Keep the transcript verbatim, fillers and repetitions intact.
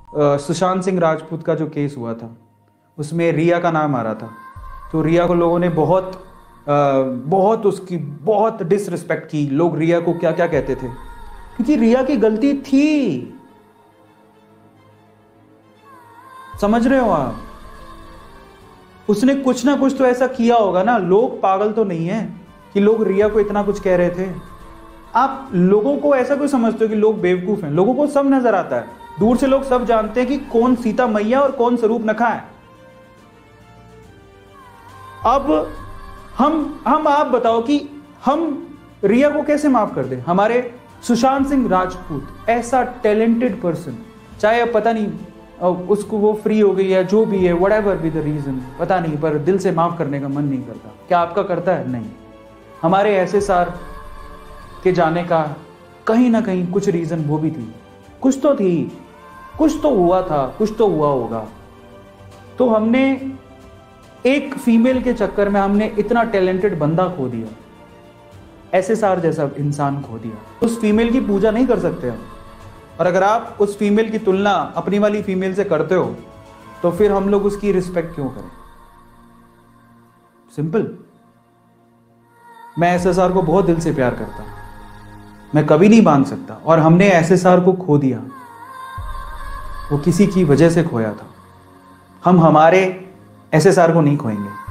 अ, सुशांत सिंह राजपूत का जो केस हुआ था उसमें रिया का नाम आ रहा था, तो रिया को लोगों ने बहुत आ, बहुत उसकी बहुत डिसरिस्पेक्ट की। लोग रिया को क्या क्या कहते थे, क्योंकि रिया की गलती थी। समझ रहे हो आप? उसने कुछ ना कुछ तो ऐसा किया होगा ना। लोग पागल तो नहीं है कि लोग रिया को इतना कुछ कह रहे थे। आप लोगों को ऐसा क्यों समझते हो कि लोग बेवकूफ हैं? लोगों को सब नजर आता है, दूर से लोग सब जानते हैं कि कौन सीता मैया और कौन स्वरूप नखा है। अब हम हम आप बताओ कि हम रिया को कैसे माफ कर दें? हमारे सुशांत सिंह राजपूत ऐसा टैलेंटेड पर्सन, चाहे अब पता नहीं उसको वो फ्री हो गई है, जो भी है, व्हाटएवर बी द रीजन, पता नहीं, पर दिल से माफ करने का मन नहीं करता। क्या आपका करता है? नहीं। हमारे ऐसे सार के जाने का कहीं ना कहीं कुछ रीजन वो भी थी, कुछ तो थी, कुछ तो हुआ था, कुछ तो हुआ होगा। तो हमने एक फीमेल के चक्कर में हमने इतना टैलेंटेड बंदा खो दिया, ऐसे सार जैसा इंसान खो दिया। उस फीमेल की पूजा नहीं कर सकते हम। और अगर आप उस फीमेल की तुलना अपनी वाली फीमेल से करते हो तो फिर हम लोग उसकी रिस्पेक्ट क्यों करें? सिंपल। मैं एसएसआर को बहुत दिल से प्यार करता हूं, मैं कभी नहीं बांध सकता। और हमने एसएसआर को खो दिया, वो किसी की वजह से खोया था। हम हमारे एसएसआर को नहीं खोएंगे।